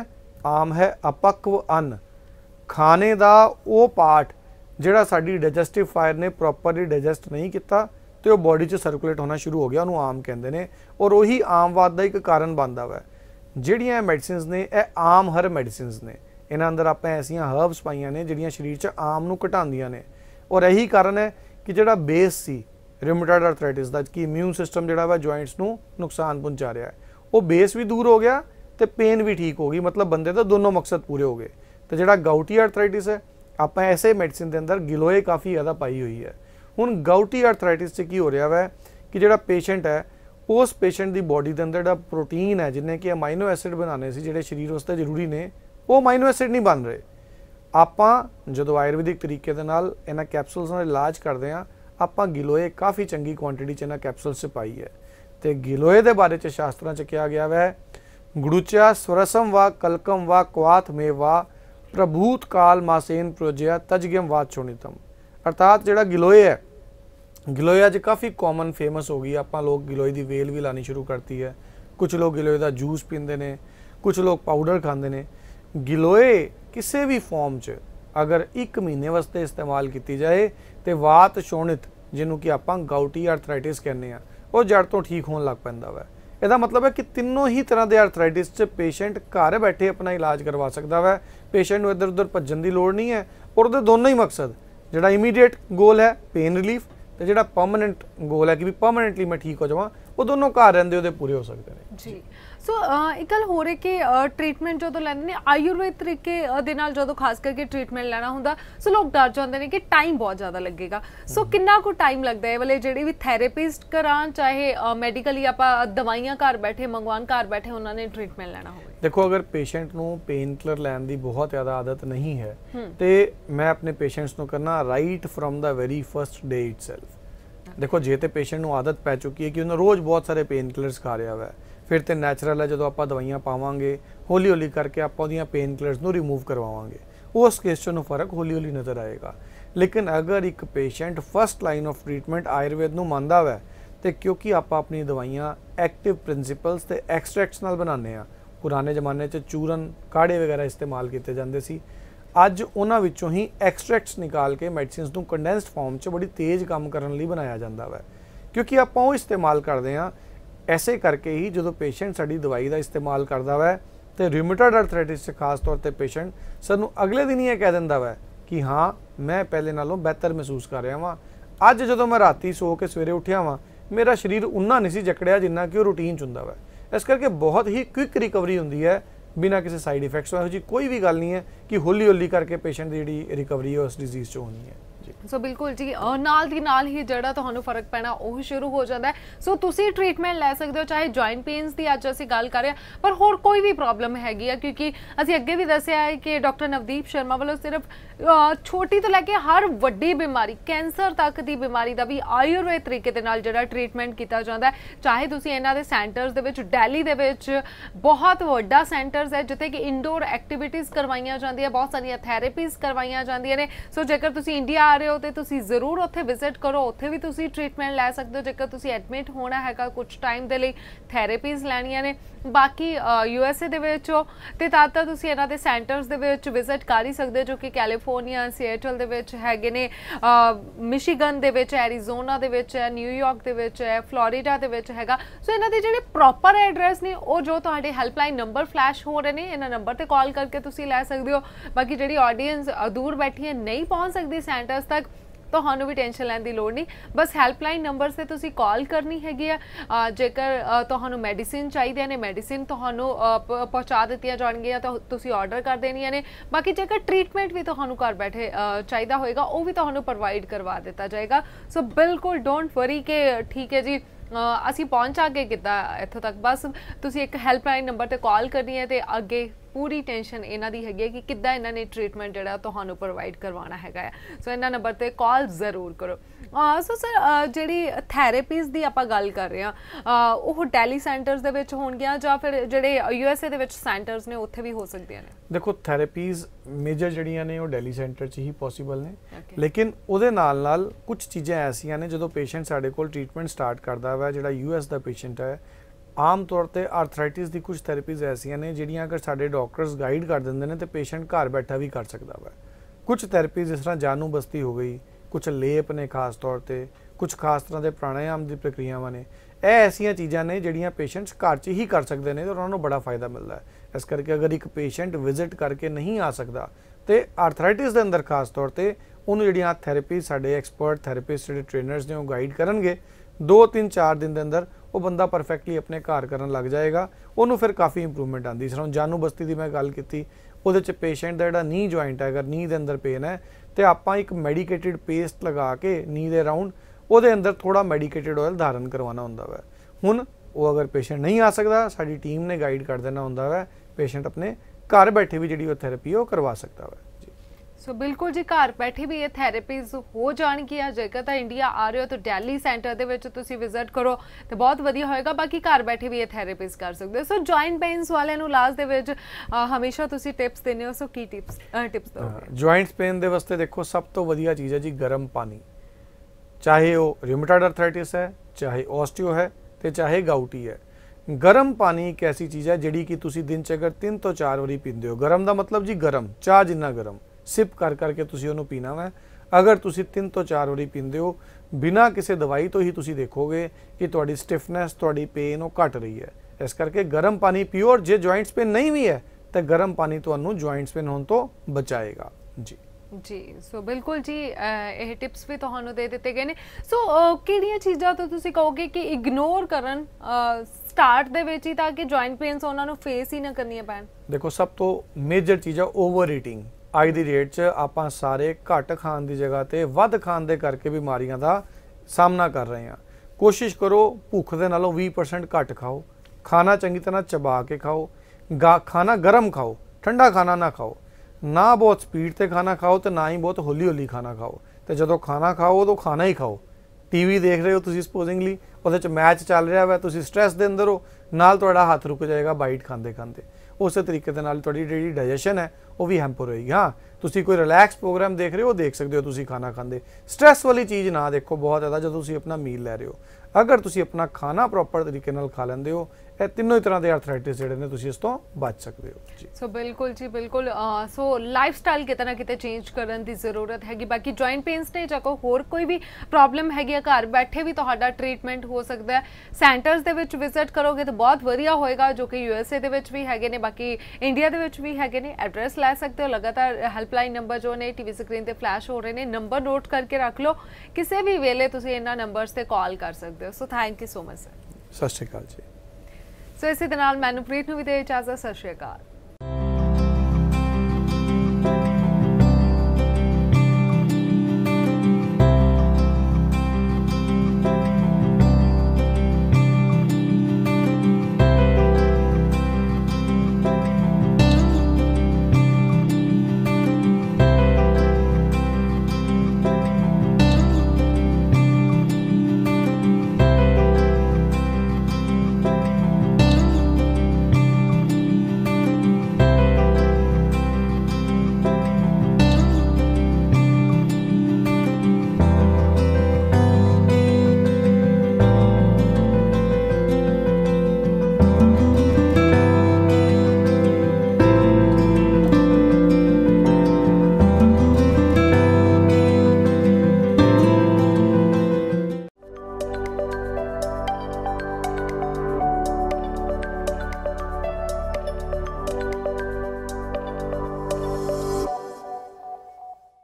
ਆਮ ਹੈ ਅਪਕਵ ਅੰਨ, ਖਾਣੇ ਦਾ ਉਹ ਪਾਰਟ ਜਿਹੜਾ ਸਾਡੀ ਡਾਈਜੈਸਟਿਵ ਫਾਇਰ ਨੇ ਪ੍ਰੋਪਰਲੀ ਡਾਈਜੈਸਟ ਨਹੀਂ ਕੀਤਾ ਤੇ ਉਹ ਬੋਡੀ 'ਚ ਸਰਕੂਲੇਟ ਹੋਣਾ ਸ਼ੁਰੂ ਹੋ ਗਿਆ, ਉਹਨੂੰ ਆਮ ਕਹਿੰਦੇ ਨੇ। ਔਰ ਉਹੀ ਆਮਵਾਦ ਦਾ ਇੱਕ ਕਾਰਨ ਬਣਦਾ ਵਾ। ਜਿਹੜੀਆਂ ਮੈਡੀਸਿਨਸ ਨੇ ਇਹ ਆਮ ਹਰ ਮੈਡੀਸਿਨਸ ਨੇ, ਇਹਨਾਂ ਅੰਦਰ ਆਪਾਂ ਐਸੀਆਂ ਹਰਬਸ ਪਾਈਆਂ ਨੇ ਜਿਹੜੀਆਂ ਸਰੀਰ 'ਚ ਆਮ ਨੂੰ ਘਟਾਉਂਦੀਆਂ ਨੇ। ਔਰ ਇਹੀ ਕਾਰਨ ਹੈ ਕਿ ਜਿਹੜਾ ਬੇਸ ਸੀ ਰਿਊਮੇਟਾਇਡ ਆਰਥਰਾਈਟਿਸ ਦਾ, ਕਿ ਇਮਿਊਨ ਸਿਸਟਮ ਜਿਹੜਾ ਵਾ ਜੁਆਇੰਟਸ ਨੂੰ ਨੁਕਸਾਨ ਪਹੁੰਚਾ ਰਿਹਾ ਹੈ, ਉਹ ਬੇਸ ਵੀ ਦੂਰ ਹੋ ਗਿਆ ਤੇ ਪੇਨ ਵੀ ਠੀਕ ਹੋ ਗਈ। ਮਤਲਬ ਬੰਦੇ ਦਾ ਦੋਨੋਂ ਮਕਸਦ ਪੂਰੇ ਹੋ ਗਏ। ਤੇ ਜਿਹੜਾ ਗਾਊਟੀ ਆਰਥਰਾਈਟਿਸ ਹੈ, ਆਪਾਂ ਐਸੇ ਮੈਡੀਸਿਨ ਦੇ ਅੰਦਰ ਗਿਲੋਏ ਕਾਫੀ ਜ਼ਿਆਦਾ ਪਾਈ ਹੋਈ ਹੈ। ਹੁਣ ਗਾਊਟੀ ਆਰਥਰਾਈਟਿਸ 'ਚ ਕੀ ਹੋ ਰਿਹਾ ਵਾ ਕਿ ਜਿਹੜਾ ਪੇਸ਼ੈਂਟ ਹੈ, ਉਸ ਪੇਸ਼ੈਂਟ ਦੀ ਬੋਡੀ ਦੇ ਅੰਦਰ ਜਿਹੜਾ ਪ੍ਰੋਟੀਨ ਹੈ ਜਿਹਨੇ ਕਿ ਅਮਾਈਨੋ ਐਸਿਡ ਬਣਾਉਣੇ ਸੀ ਜਿਹੜੇ ਸਰੀਰ ਵਾਸਤੇ ਜ਼ਰੂਰੀ ਨੇ, ਉਹ ਅਮਾਈਨੋ ਐਸਿਡ ਨਹੀਂ ਬਣ ਰਹੇ। ਆਪਾਂ ਜਦੋਂ ਆਯੁਰਵੈਦਿਕ ਤਰੀਕੇ ਦੇ ਨਾਲ ਇਹਨਾਂ ਕੈਪਸੂਲਸ ਨਾਲ ਇਲਾਜ ਕਰਦੇ ਹਾਂ, ਆਪਾਂ ਗਿਲੋਏ ਕਾਫੀ ਚੰਗੀ ਕੁਆਂਟੀਟੀ 'ਚ ਇਹਨਾਂ ਕੈਪਸੂਲਸ 'ਚ ਪਾਈ ਹੈ। ਤੇ ਗਿਲੋਏ ਦੇ ਬਾਰੇ 'ਚ ਸ਼ਾਸਤਰਾਂ 'ਚ ਕਿਹਾ ਗਿਆ ਵੈ ਗੁੜੂਚਾ ਸਵਰਸਮ ਵਾ ਕਲਕਮ ਵਾ ਕੁਆਤ ਮੇਵਾ ਪ੍ਰਭੂਤ ਕਾਲ ਮਾਸੇਨ ਪ੍ਰੋਜਿਆ ਤਜਗਮ ਵਾਤ ਚੋਣਿਤਮ। ਅਰਥਾਤ ਜਿਹੜਾ ਗਿਲੋਏ ਹੈ, ਗਿਲੋਏ ਅੱਜ ਕਾਫੀ ਕਾਮਨ ਫੇਮਸ ਹੋ ਗਈ। ਆਪਾਂ ਲੋਕ ਗਿਲੋਏ ਦੀ ਵੇਲ ਵੀ ਲਾਣੀ ਸ਼ੁਰੂ ਕਰਤੀ ਹੈ। ਕੁਝ ਲੋਕ ਗਿਲੋਏ ਦਾ ਜੂਸ ਪੀਂਦੇ ਨੇ, ਕੁਝ ਲੋਕ ਪਾਊਡਰ ਖਾਂਦੇ ਨੇ। ਗਿਲੋਏ ਕਿਸੇ ਵੀ ਫਾਰਮ 'ਚ ਅਗਰ 1 ਮਹੀਨੇ ਵਾਸਤੇ ਇਸਤੇਮਾਲ ਕੀਤੀ ਜਾਏ ਤੇ ਵਾਤ ਸ਼ੋਣਿਤ, ਜਿਹਨੂੰ ਕਿ ਆਪਾਂ ਗਾਊਟੀ ਆਰਥਰਾਈਟਿਸ ਕਹਿੰਦੇ ਆ, ਉਹ ਜੜ ਤੋਂ ਠੀਕ ਹੋਣ ਲੱਗ ਪੈਂਦਾ ਵਾ। ਇਹਦਾ ਮਤਲਬ ਹੈ ਕਿ ਤਿੰਨੋਂ ਹੀ ਤਰ੍ਹਾਂ ਦੇ ਆਰਥਰਾਈਟਿਸ 'ਚ ਪੇਸ਼ੈਂਟ ਘਰ ਬੈਠੇ ਆਪਣਾ ਇਲਾਜ ਕਰਵਾ ਸਕਦਾ ਵਾ। ਪੇਸ਼ੈਂਟ ਨੂੰ ਇੱਧਰ ਉੱਧਰ ਭੱਜਣ ਦੀ ਲੋੜ ਨਹੀਂ ਹੈ। ਔਰ ਉਹਦੇ ਦੋਨੋਂ ਹੀ ਮਕਸਦ, ਜਿਹੜਾ ਇਮੀਡੀਏਟ ਗੋਲ ਹੈ ਪੇਨ ਰਿਲੀਫ ਤੇ ਜਿਹੜਾ ਪਰਮਾਨੈਂਟ ਗੋਲ ਹੈ ਕਿ ਵੀ ਪਰਮਾਨੈਂਟਲੀ ਮੈਂ ਠੀਕ ਹੋ ਜਾਵਾਂ, ਉਹ ਦੋਨੋਂ ਘਰ ਰਹਿੰਦੇ ਉਹਦੇ ਪੂਰੇ ਹੋ ਸਕਦੇ ਨੇ ਜੀ। ਸੋ ਇੱਕ ਗੱਲ ਹੋ ਰਹੀ ਕਿ ਟ੍ਰੀਟਮੈਂਟ ਜਦੋਂ ਲੈਂਦੇ ਨੇ ਆਯੁਰਵੇਦ ਤਰੀਕੇ ਦੇ ਨਾਲ, ਜਦੋਂ ਖਾਸ ਕਰਕੇ ਟ੍ਰੀਟਮੈਂਟ ਲੈਣਾ ਹੁੰਦਾ, ਸੋ ਲੋਕ ਡਰ ਜਾਂਦੇ ਨੇ ਕਿ ਟਾਈਮ ਬਹੁਤ ਜ਼ਿਆਦਾ ਲੱਗੇਗਾ। ਸੋ ਕਿੰਨਾ ਕੁ ਟਾਈਮ ਲੱਗਦਾ ਹੈ ਵਾਲੇ ਜਿਹੜੀ ਵੀ ਥੈਰੇਪਿਸਟ ਕਰਾਂ, ਚਾਹੇ ਮੈਡੀਕਲੀ ਆਪਾਂ ਦਵਾਈਆਂ ਘਰ ਬੈਠੇ ਮੰਗਵਾਉਣ, ਘਰ ਬੈਠੇ ਉਹਨਾਂ ਨੇ ਟ੍ਰੀਟਮੈਂਟ ਲੈਣਾ ਹੋਵੇ? ਦੇਖੋ, ਅਗਰ ਪੇਸ਼ੈਂਟ ਨੂੰ ਪੇਨ ਕਿਲਰ ਲੈਣ ਦੀ ਬਹੁਤ ਜ਼ਿਆਦਾ ਆਦਤ ਨਹੀਂ ਹੈ ਤੇ ਮੈਂ ਆਪਣੇ ਪੇਸ਼ੈਂਟਸ ਨੂੰ ਕਰਨਾ ਰਾਈਟ ਫਰਮ ਦਾ ਵੈਰੀ ਫਸਟ ਡੇ ਇਟਸੈਲਫ। ਦੇਖੋ, ਜੇ ਤੇ ਪੇਸ਼ੈਂਟ ਨੂੰ ਆਦਤ ਪੈ ਚੁੱਕੀ ਹੈ ਕਿ ਉਹਨੇ ਰੋਜ਼ ਬਹੁਤ ਸਾਰੇ ਪੇਨ ਕਿਲਰਸ ਖਾ ਰਿਹਾ ਵਾ, ਫਿਰ ਤੇ ਨੈਚੁਰਲ ਹੈ ਜਦੋਂ ਆਪਾਂ ਦਵਾਈਆਂ ਪਾਵਾਂਗੇ, ਹੌਲੀ ਹੌਲੀ ਕਰਕੇ ਆਪਾਂ ਉਹਦੀਆਂ ਪੇਨ ਕਿਲਰਸ ਨੂੰ ਰਿਮੂਵ ਕਰਵਾਵਾਂਗੇ, ਉਸ ਕੇਸ 'ਚ ਉਹਨੂੰ ਫਰਕ ਹੌਲੀ ਹੌਲੀ ਨਜ਼ਰ ਆਏਗਾ। ਲੇਕਿਨ ਅਗਰ ਇੱਕ patient first line of treatment Ayurveda ਨੂੰ ਮੰਨਦਾ ਵਾ, ਤੇ ਕਿਉਂਕਿ ਆਪਾਂ ਆਪਣੀ ਦਵਾਈਆਂ ਐਕਟਿਵ ਪ੍ਰਿੰਸੀਪਲਸ ਤੇ ਐਕਸਟ੍ਰੈਕਟਸ ਨਾਲ ਬਣਾਉਂਦੇ ਆ, ਪੁਰਾਣੇ ਜ਼ਮਾਨੇ 'ਚ ਚੂਰਨ ਕਾੜੇ ਵਗੈਰਾ ਇਸਤੇਮਾਲ ਕੀਤੇ ਜਾਂਦੇ ਸੀ, ਅੱਜ ਉਹਨਾਂ ਵਿੱਚੋਂ ਹੀ ਐਕਸਟ੍ਰੈਕਟਸ ਨਿਕਾਲ ਕੇ ਮੈਡੀਸਿਨਸ ਨੂੰ ਕੰਡੈਂਸਡ ਫਾਰਮ 'ਚ ਬੜੀ ਤੇਜ਼ ਕੰਮ ਕਰਨ ਲਈ ਬਣਾਇਆ ਜਾਂਦਾ ਵਾ। ਕਿਉਂਕਿ ਆਪਾਂ ਉਹ ਇਸਤੇਮਾਲ ਕਰਦੇ ਹਾਂ। ਐਸੇ ਕਰਕੇ ਹੀ ਜਦੋਂ ਪੇਸ਼ੈਂਟ ਸਾਡੀ ਦਵਾਈ ਦਾ ਇਸਤੇਮਾਲ ਕਰਦਾ ਵਾ ਤੇ ਰਿਊਮੇਟਾਇਡ ਆਰਥਰਾਈਟਿਸ 'ਚ ਖਾਸ ਤੌਰ ਤੇ ਪੇਸ਼ੈਂਟ ਸਾਨੂੰ ਅਗਲੇ ਦਿਨ ਹੀ ਇਹ ਕਹਿ ਦਿੰਦਾ ਵਾ ਕਿ ਹਾਂ, ਮੈਂ ਪਹਿਲੇ ਨਾਲੋਂ ਬਿਹਤਰ ਮਹਿਸੂਸ ਕਰ ਰਿਹਾ ਵਾਂ। ਅੱਜ ਜਦੋਂ ਮੈਂ ਰਾਤੀ ਸੋ ਕੇ ਸਵੇਰੇ ਉੱਠਿਆ ਵਾਂ, ਮੇਰਾ ਸਰੀਰ ਉਨਾ ਨਹੀਂ ਸੀ ਜਕੜਿਆ ਜਿੰਨਾ ਕਿ ਉਹ ਰੂਟੀਨ 'ਚ ਹੁੰਦਾ ਵਾ। ਇਸ ਕਰਕੇ ਬਹੁਤ ਹੀ ਕੁਇਕ ਰਿਕਵਰੀ ਹੁੰਦੀ ਹੈ, ਬਿਨਾਂ ਕਿਸੇ ਸਾਈਡ ਇਫੈਕਟਸ। ਇਹੋ ਜਿਹੀ ਕੋਈ ਵੀ ਗੱਲ ਨਹੀਂ ਹੈ ਕਿ ਹੌਲੀ ਹੌਲੀ ਕਰਕੇ ਪੇਸ਼ੈਂਟ ਦੀ ਜਿਹੜੀ ਰਿਕਵਰੀ ਹੈ ਉਸ ਡਿਜ਼ੀਜ਼ 'ਚੋਂ ਹੋਣੀ ਹੈ। ਸੋ ਬਿਲਕੁਲ ਜੀ, ਨਾਲ ਦੀ ਨਾਲ ਹੀ ਜਿਹੜਾ ਤੁਹਾਨੂੰ ਫਰਕ ਪੈਣਾ ਉਹ ਸ਼ੁਰੂ ਹੋ ਜਾਂਦਾ ਹੈ। ਸੋ ਤੁਸੀਂ ਟ੍ਰੀਟਮੈਂਟ ਲੈ ਸਕਦੇ ਹੋ, ਚਾਹੇ ਜੁਆਇੰਟ ਪੇਨਸ ਦੀ ਅੱਜ ਅਸੀਂ ਗੱਲ ਕਰ ਰਹੇ ਹਾਂ, ਪਰ ਹੋਰ ਕੋਈ ਵੀ ਪ੍ਰੋਬਲਮ ਹੈਗੀ ਆ, ਕਿਉਂਕਿ ਅਸੀਂ ਅੱਗੇ ਵੀ ਦੱਸਿਆ ਹੈ ਕਿ ਡਾਕਟਰ ਨਵਦੀਪ ਸ਼ਰਮਾ ਵੱਲੋਂ ਸਿਰਫ ਛੋਟੀ ਤੋਂ ਲੈ ਕੇ ਹਰ ਵੱਡੀ ਬਿਮਾਰੀ, ਕੈਂਸਰ ਤੱਕ ਦੀ ਬਿਮਾਰੀ ਦਾ ਵੀ ਆਯੁਰਵੇਦ ਤਰੀਕੇ ਦੇ ਨਾਲ ਜਿਹੜਾ ਟ੍ਰੀਟਮੈਂਟ ਕੀਤਾ ਜਾਂਦਾ ਹੈ। ਚਾਹੇ ਤੁਸੀਂ ਇਹਨਾਂ ਦੇ ਸੈਂਟਰਸ ਦੇ ਵਿੱਚ, ਦਿੱਲੀ ਦੇ ਵਿੱਚ ਬਹੁਤ ਵੱਡਾ ਸੈਂਟਰਸ ਹੈ ਜਿੱਥੇ ਕਿ ਇੰਡੋਰ ਐਕਟੀਵਿਟੀਜ਼ ਕਰਵਾਈਆਂ ਜਾਂਦੀਆਂ, ਬਹੁਤ ਸਾਰੀਆਂ ਥੈਰੇਪੀਜ਼ ਕਰਵਾਈਆਂ ਜਾਂਦੀਆਂ ਨੇ। ਸੋ ਜੇਕਰ ਤੁਸੀਂ ਇੰਡੀਆ ਆ ਰਹੇ ਹੋ ਤੇ ਤੁਸੀਂ ਜ਼ਰੂਰ ਉੱਥੇ ਵਿਜ਼ਿਟ ਕਰੋ, ਉੱਥੇ ਵੀ ਤੁਸੀਂ ਟ੍ਰੀਟਮੈਂਟ ਲੈ ਸਕਦੇ ਹੋ। ਜੇਕਰ ਤੁਸੀਂ ਐਡਮਿਟ ਹੋਣਾ ਹੈਗਾ ਕੁਝ ਟਾਈਮ ਦੇ ਲਈ, ਥੈਰੇਪੀਜ਼ ਲੈਣੀਆਂ ਨੇ, ਬਾਕੀ USA ਦੇ ਵਿੱਚ ਹੋ ਤੇ ਤਦ ਤੁਸੀਂ ਇਹਨਾਂ ਦੇ ਸੈਂਟਰਸ ਦੇ ਵਿੱਚ ਵਿਜ਼ਿਟ ਕਰ ਹੀ ਸਕਦੇ ਹੋ, ਜੋ ਕਿ ਕੈਲੀਫੋਰਨੀਆ, ਸੀਐਟਲ ਦੇ ਵਿੱਚ ਹੈਗੇ ਨੇ, ਮਿਸ਼ੀਗਨ ਦੇ ਵਿੱਚ, ਐਰੀਜ਼ੋਨਾ ਦੇ ਵਿੱਚ ਹੈ, ਨਿਊਯਾਰਕ ਦੇ ਵਿੱਚ ਹੈ, ਫਲੋਰੀਡਾ ਦੇ ਵਿੱਚ ਹੈਗਾ। ਸੋ ਇਹਨਾਂ ਦੇ ਜਿਹੜੇ ਪ੍ਰੋਪਰ ਐਡਰੈਸ ਨੇ ਉਹ ਜੋ ਤੁਹਾਡੇ ਹੈਲਪਲਾਈਨ ਨੰਬਰ ਫਲੈਸ਼ ਹੋ ਰਹੇ ਨੇ, ਇਹਨਾਂ ਨੰਬਰ ਤੇ ਕਾਲ ਕਰਕੇ ਤੁਸੀਂ ਲੈ ਸਕਦੇ ਹੋ। ਬਾਕੀ ਜਿਹੜੀ ਆਡੀਅנס ਦੂਰ ਬੈਠੀ ਹੈ, ਨਹੀਂ ਪਹੁੰਚ ਸਕਦੀ ਸੈਂਟਰਸ ਤੱਕ, ਤੁਹਾਨੂੰ ਵੀ ਟੈਨਸ਼ਨ ਲੈਣ ਦੀ ਲੋੜ ਨਹੀਂ। ਬਸ ਹੈਲਪਲਾਈਨ ਨੰਬਰਸ ਤੇ ਤੁਸੀਂ ਕਾਲ ਕਰਨੀ ਹੈਗੀ ਆ। ਜੇਕਰ ਤੁਹਾਨੂੰ ਮੈਡੀਸਿਨ ਚਾਹੀਦੀਆਂ ਨੇ, ਮੈਡੀਸਿਨ ਤੁਹਾਨੂੰ ਪਹੁੰਚਾ ਦਿੱਤੀਆਂ ਜਾਣਗੀਆਂ ਤਾਂ ਤੁਸੀਂ ਆਰਡਰ ਕਰ ਦੇਣੀਆਂ ਨੇ। ਬਾਕੀ ਜੇਕਰ ਟ੍ਰੀਟਮੈਂਟ ਵੀ ਤੁਹਾਨੂੰ ਘਰ ਬੈਠੇ ਚਾਹੀਦਾ ਹੋਏਗਾ, ਉਹ ਵੀ ਤੁਹਾਨੂੰ ਪ੍ਰੋਵਾਈਡ ਕਰਵਾ ਦਿੱਤਾ ਜਾਏਗਾ। ਸੋ ਬਿਲਕੁਲ ਡੋਂਟ ਵਰੀ ਕਿ ਠੀਕ ਹੈ ਜੀ ਅਸੀਂ ਪਹੁੰਚਾਂਗੇ ਕਿੱਦਾਂ ਇੱਥੋਂ ਤੱਕ। ਬਸ ਤੁਸੀਂ ਇੱਕ ਹੈਲਪਲਾਈਨ ਨੰਬਰ ਤੇ ਕਾਲ ਕਰਨੀ ਹੈ ਤੇ ਅੱਗੇ ਪੂਰੀ ਟੈਨਸ਼ਨ ਇਹਨਾਂ ਦੀ ਹੈਗੀ ਹੈ ਕਿ ਕਿੱਦਾਂ ਇਹਨਾਂ ਨੇ ਟ੍ਰੀਟਮੈਂਟ ਜਿਹੜਾ ਤੁਹਾਨੂੰ ਪ੍ਰੋਵਾਈਡ ਕਰਵਾਉਣਾ ਹੈਗਾ ਹੈ। ਸੋ ਇਹਨਾਂ ਨੰਬਰ ਤੇ ਕਾਲ ਜ਼ਰੂਰ ਕਰੋ। ਸੋ ਸਰ, ਜਿਹੜੀ ਥੈਰੇਪੀਜ਼ ਦੀ ਆਪਾਂ ਗੱਲ ਕਰ ਰਹੇ ਹਾਂ, ਉਹ ਦਿੱਲੀ ਸੈਂਟਰਸ ਦੇ ਵਿੱਚ ਹੋਣਗੀਆਂ ਜਾਂ ਫਿਰ ਜਿਹੜੇ USA ਦੇ ਵਿੱਚ ਸੈਂਟਰਸ ਨੇ ਉੱਥੇ ਵੀ ਹੋ ਸਕਦੀਆਂ ਨੇ? ਦੇਖੋ, ਥੈਰੇਪੀਜ਼ ਮੇਜਰ ਜਿਹੜੀਆਂ ਨੇ ਉਹ ਦਿੱਲੀ ਸੈਂਟਰ 'ਚ ਹੀ ਪੋਸੀਬਲ ਨੇ, ਲੇਕਿਨ ਉਹਦੇ ਨਾਲ ਨਾਲ ਕੁਝ ਚੀਜ਼ਾਂ ਐਸੀਆਂ ਨੇ ਜਦੋਂ ਪੇਸ਼ੈਂਟ ਸਾਡੇ ਕੋਲ ਟ੍ਰੀਟਮੈਂਟ ਸਟਾਰਟ ਕਰਦਾ ਵਾ, ਜਿਹੜਾ US ਦਾ ਪੇਸ਼ੈਂਟ ਹੈ, ਆਮ ਤੌਰ ਤੇ ਆਰਥਰਾਈਟਿਸ ਦੀ ਕੁਝ ਥੈਰੇਪੀਜ਼ ਐਸੀਆਂ ਨੇ ਜਿਹੜੀਆਂ ਅਗਰ ਸਾਡੇ ਡਾਕਟਰਸ ਗਾਈਡ ਕਰ ਦਿੰਦੇ ਨੇ ਤੇ ਪੇਸ਼ੈਂਟ ਘਰ ਬੈਠਾ ਵੀ ਕਰ ਸਕਦਾ ਵਾ। ਕੁਝ ਥੈਰੇਪੀਜ਼ ਜਿਸ ਤਰ੍ਹਾਂ ਜਾਨੂ ਬਸਤੀ ਹੋ ਗਈ, ਕੁਝ ਲੇਪ ਨੇ ਖਾਸ ਤੌਰ ਤੇ, ਕੁਝ ਖਾਸ ਤਰ੍ਹਾਂ ਦੇ ਪ੍ਰਾਣਾਯਾਮ ਦੀ ਪ੍ਰਕਿਰਿਆਵਾਂ ਨੇ, ਇਹ ਐਸੀਆਂ ਚੀਜ਼ਾਂ ਨੇ ਜਿਹੜੀਆਂ ਪੇਸ਼ੈਂਟਸ ਘਰ 'ਚ ਹੀ ਕਰ ਸਕਦੇ ਨੇ ਤੇ ਉਹਨਾਂ ਨੂੰ ਬੜਾ ਫਾਇਦਾ ਮਿਲਦਾ ਹੈ। ਇਸ ਕਰਕੇ ਅਗਰ ਇੱਕ ਪੇਸ਼ੈਂਟ ਵਿਜ਼ਿਟ ਕਰਕੇ ਨਹੀਂ ਆ ਸਕਦਾ ਤੇ ਆਰਥਰਾਈਟਿਸ ਦੇ ਅੰਦਰ ਖਾਸ ਤੌਰ ਤੇ ਉਹਨੂੰ ਜਿਹੜੀਆਂ ਥੈਰੇਪੀ ਸਾਡੇ ਐਕਸਪਰਟ ਥੈਰੇਪਿਸਟ ਜਿਹੜੇ ਟ੍ਰੇਨਰਸ ਨੇ ਉਹ ਗਾਈਡ ਕਰਨਗੇ, 2-3-4 ਦਿਨ ਦੇ ਅੰਦਰ ਉਹ ਬੰਦਾ ਪਰਫੈਕਟਲੀ ਆਪਣੇ ਘਰ ਕਰਨ ਲੱਗ ਜਾਏਗਾ। ਉਹਨੂੰ ਫਿਰ ਕਾਫੀ ਇੰਪਰੂਵਮੈਂਟ ਆਉਂਦੀ। ਜਿਸ ਤਰ੍ਹਾਂ ਜਾਨੂ ਬਸਤੀ ਦੀ ਮੈਂ ਗੱਲ ਕੀਤੀ, ਉਹਦੇ 'ਚ ਪੇਸ਼ੈਂਟ ਦਾ ਜਿਹੜਾ ਨੀ ਜੁਆਇੰਟ ਹੈ, ਅਗਰ ਨੀ ਦੇ ਅੰਦਰ ਪੇਨ ਹੈ ਤੇ ਆਪਾਂ ਇੱਕ ਮੈਡੀਕੇਟਿਡ ਪੇਸਟ ਲਗਾ ਕੇ ਨੀ ਦੇ ਅਰਾਊਂਡ ਉਹਦੇ ਅੰਦਰ ਥੋੜਾ ਮੈਡੀਕੇਟਿਡ ਆਇਲ ਧਾਰਨ ਕਰਵਾਉਣਾ ਹੁੰਦਾ ਵਾ। ਹੁਣ ਉਹ ਅਗਰ ਪੇਸ਼ੈਂਟ ਨਹੀਂ ਆ ਸਕਦਾ, ਸਾਡੀ ਟੀਮ ਨੇ ਗਾਈਡ ਕਰ ਦੇਣਾ ਹੁੰਦਾ ਵਾ, ਪੇਸ਼ੈਂਟ ਆਪਣੇ ਘਰ ਬੈਠੇ ਵੀ ਜਿਹੜੀ ਉਹ ਥੈਰੇਪੀ ਉਹ ਕਰਵਾ ਸਕਦਾ ਵਾ। ਸੋ ਬਿਲਕੁਲ ਜੀ, ਘਰ ਬੈਠੇ ਵੀ ਇਹ ਥੈਰੇਪੀਜ਼ ਹੋ ਜਾਣਗੀਆਂ। ਜੇਕਰ ਤਾਂ ਇੰਡੀਆ ਆ ਰਹੇ ਹੋ ਤਾਂ ਦਿੱਲੀ ਸੈਂਟਰ ਦੇ ਵਿੱਚ ਤੁਸੀਂ ਵਿਜ਼ਿਟ ਕਰੋ ਤੇ ਬਹੁਤ ਵਧੀਆ ਹੋਏਗਾ। ਬਾਕੀ ਘਰ ਬੈਠੇ ਵੀ ਇਹ ਥੈਰੇਪੀਜ਼ ਕਰ ਸਕਦੇ ਹੋ। ਸੋ ਜੁਆਇੰਟ ਪੇਨਸ ਵਾਲਿਆਂ ਨੂੰ ਲਾਸਟ ਦੇ ਵਿੱਚ ਹਮੇਸ਼ਾ ਤੁਸੀਂ ਟਿਪਸ ਦਿੰਦੇ ਹੋ, ਸੋ ਕੀ ਟਿਪਸ ਦੋਗੇ? ਜੁਆਇੰਟਸ ਪੇਨ ਦੇ ਵਾਸਤੇ ਦੇਖੋ ਸਭ ਤੋਂ ਵਧੀਆ ਚੀਜ਼ ਹੈ ਜੀ ਗਰਮ ਪਾਣੀ। ਚਾਹੇ ਉਹ ਰਿਊਮੇਟਾਇਡ ਆਰਥਰਾਈਟਿਸ ਹੈ, ਚਾਹੇ ਆਸਟੀਓ ਹੈ ਤੇ ਚਾਹੇ ਗਾਊਟੀ ਹੈ। ਗਰਮ ਪਾਣੀ ਇੱਕ ਐਸੀ ਚੀਜ਼ ਹੈ ਜਿਹੜੀ ਕਿ ਤੁਸੀਂ ਦਿਨ 'ਚ ਅਗਰ 3 ਤੋਂ 4 ਵਾਰੀ ਪੀਂਦੇ ਹੋ, ਗਰਮ ਦਾ ਮਤਲਬ ਜੀ ਗਰਮ ਚਾਹ ਜਿੰਨਾ ਗਰਮ, ਸਿਪ ਕਰ ਕਰਕੇ ਤੁਸੀਂ ਉਹਨੂੰ ਪੀਣਾ ਵਾ। ਅਗਰ ਤੁਸੀਂ 3 ਤੋਂ 4 ਵਾਰੀ ਪੀਂਦੇ ਹੋ ਬਿਨਾਂ ਕਿਸੇ ਦਵਾਈ ਤੋਂ ਹੀ ਤੁਸੀਂ ਦੇਖੋਗੇ ਕਿ ਤੁਹਾਡੀ ਸਟਿਫਨੈਸ, ਤੁਹਾਡੀ ਪੇਨ ਉਹ ਘਟ ਰਹੀ ਹੈ। ਇਸ ਕਰਕੇ ਗਰਮ ਪਾਣੀ ਪੀਓ। ਔਰ ਜੇ ਜੁਆਇੰਟਸ ਪੇਨ ਨਹੀਂ ਵੀ ਹੈ ਤਾਂ ਗਰਮ ਪਾਣੀ ਤੁਹਾਨੂੰ ਜੁਆਇੰਟਸ ਪੇਨ ਹੋਣ ਤੋਂ ਬਚਾਏਗਾ ਜੀ। ਜੀ ਸੋ ਬਿਲਕੁਲ ਜੀ, ਇਹ ਟਿਪਸ ਵੀ ਤੁਹਾਨੂੰ ਦੇ ਦਿੱਤੇ ਗਏ ਨੇ। ਸੋ ਕਿਹੜੀਆਂ ਚੀਜ਼ਾਂ ਤੋਂ ਤੁਸੀਂ ਕਹੋਗੇ ਕਿ ਇਗਨੋਰ ਕਰਨ ਸਟਾਰਟ ਦੇ ਵਿੱਚ ਹੀ ਤਾਂ ਕਿ ਜੁਆਇੰਟ ਪੇਨਸ ਉਹਨਾਂ ਨੂੰ ਫੇਸ ਹੀ ਨਾ ਕਰਨੀਆਂ ਪੈਣ? ਦੇਖੋ ਸਭ ਤੋਂ ਮੇਜਰ ਚੀਜ਼ ਹੈ ਓਵਰ ਈਟਿੰਗ। ਅੱਜ ਦੀ ਡੇਟ 'ਚ ਆਪਾਂ ਸਾਰੇ ਘੱਟ ਖਾਣ ਦੀ ਜਗ੍ਹਾ ਤੇ ਵੱਧ ਖਾਣ ਦੇ ਕਰਕੇ ਬਿਮਾਰੀਆਂ ਦਾ ਸਾਹਮਣਾ ਕਰ ਰਹੇ ਹਾਂ। ਕੋਸ਼ਿਸ਼ ਕਰੋ ਭੁੱਖ ਦੇ ਨਾਲੋਂ 20% ਘੱਟ ਖਾਓ। ਖਾਣਾ ਚੰਗੀ ਤਰ੍ਹਾਂ ਚਬਾ ਕੇ ਖਾਓ। ਖਾਣਾ ਗਰਮ ਖਾਓ, ਠੰਡਾ ਖਾਣਾ ਨਾ ਖਾਓ। ਨਾ ਬਹੁਤ ਸਪੀਡ ਤੇ ਖਾਣਾ ਖਾਓ ਤੇ ਨਾ ਹੀ ਬਹੁਤ ਹੌਲੀ ਹੌਲੀ ਖਾਣਾ ਖਾਓ। ਤੇ ਜਦੋਂ ਖਾਣਾ ਖਾਓ ਉਦੋਂ ਖਾਣਾ ਹੀ ਖਾਓ। ਟੀਵੀ ਦੇਖ ਰਹੇ ਹੋ ਤੁਸੀਂ ਸਪੋਜ਼ਿੰਗਲੀ, ਉਹਦੇ 'ਚ ਮੈਚ ਚੱਲ ਰਿਹਾ ਵਾ, ਤੁਸੀਂ ਸਟ੍ਰੈਸ ਦੇ ਅੰਦਰ ਹੋ, ਨਾਲ ਤੁਹਾਡਾ ਹੱਥ ਰੁਕ ਜਾਏਗਾ ਬਾਈਟ ਖਾਂਦੇ ਖਾਂਦੇ। ਉਸੇ ਤਰੀਕੇ ਦੇ ਨਾਲ ਤੁਹਾਡੀ ਜਿਹੜੀ ਡਾਈਜੈਸ਼ਨ ਹੈ ਉਹ ਵੀ ਹੈਂਪਰ ਹੋਏਗੀ। ਹਾਂ, ਤੁਸੀਂ ਕੋਈ ਰਿਲੈਕਸ ਪ੍ਰੋਗਰਾਮ ਦੇਖ ਰਹੇ ਹੋ, ਦੇਖ ਸਕਦੇ ਹੋ ਤੁਸੀਂ ਖਾਣਾ ਖਾਂਦੇ। ਸਟ੍ਰੈਸ ਵਾਲੀ ਚੀਜ਼ ਨਾ ਦੇਖੋ ਬਹੁਤ ਜ਼ਿਆਦਾ ਜਦੋਂ ਤੁਸੀਂ ਆਪਣਾ ਮੀਲ ਲੈ ਰਹੇ ਹੋ। ਅਗਰ ਤੁਸੀਂ ਆਪਣਾ ਖਾਣਾ ਪ੍ਰੋਪਰ ਤਰੀਕੇ ਨਾਲ ਖਾ ਲੈਂਦੇ ਹੋ, ਇਹ ਤਿੰਨੋਂ ਹੀ ਤਰ੍ਹਾਂ ਦੇ ਆਰਥਰਾਈਟਿਸ ਜਿਹੜੇ ਨੇ ਤੁਸੀਂ ਇਸ ਤੋਂ ਬਚ ਸਕਦੇ ਹੋ ਜੀ। ਸੋ ਬਿਲਕੁਲ ਜੀ, ਬਿਲਕੁਲ। ਸੋ ਲਾਈਫ ਸਟਾਈਲ ਕਿਤੇ ਨਾ ਕਿਤੇ ਚੇਂਜ ਕਰਨ ਦੀ ਜ਼ਰੂਰਤ ਹੈਗੀ। ਬਾਕੀ ਜੁਆਇੰਟ ਪੇਨਸ ਨੇ ਜਾਂ ਹੋਰ ਕੋਈ ਵੀ ਪ੍ਰੋਬਲਮ ਹੈਗੀ ਆ, ਘਰ ਬੈਠੇ ਵੀ ਤੁਹਾਡਾ ਟ੍ਰੀਟਮੈਂਟ ਹੋ ਸਕਦਾ ਹੈ। ਸੈਂਟਰਸ ਦੇ ਵਿੱਚ ਵਿਜ਼ਿਟ ਕਰੋਗੇ ਤਾਂ ਬਹੁਤ ਵਧੀਆ ਹੋਏਗਾ, ਜੋ ਕਿ USA ਦੇ ਵਿੱਚ ਵੀ ਹੈਗੇ ਨੇ, ਬਾਕੀ ਇੰਡੀਆ ਦੇ ਵਿੱਚ ਵੀ ਹੈਗੇ ਨੇ। ਐਡਰੈਸ ਲੈ ਸਕਦੇ ਹੋ। ਲਗਾਤਾਰ ਹੈਲਪਲਾਈਨ ਨੰਬਰ ਜੋ ਨੇ ਟੀਵੀ ਸਕਰੀਨ ਤੇ ਫਲੈਸ਼ ਹੋ ਰਹੇ ਨੇ, ਨੰਬਰ ਨੋਟ ਕਰਕੇ ਰੱਖ ਲਓ। ਕਿਸੇ ਵੀ ਵੇਲੇ ਤੁਸੀਂ ਇਹਨਾਂ ਨੰਬਰਸ ਤੇ ਕਾਲ ਕਰ ਸਕਦੇ ਹੋ। So thank you so much sir. ਸਤਿ ਸ਼੍ਰੀ ਅਕਾਲ ਜੀ। ਸੋ ਇਸੇ ਦੇ ਨਾਲ ਮੈਨੂੰ ਪ੍ਰੀਤ ਨੂੰ ਵੀ ਦੇ ਇਜਾਜ਼ਤ। ਸਤਿ ਸ਼੍ਰੀ ਅਕਾਲ।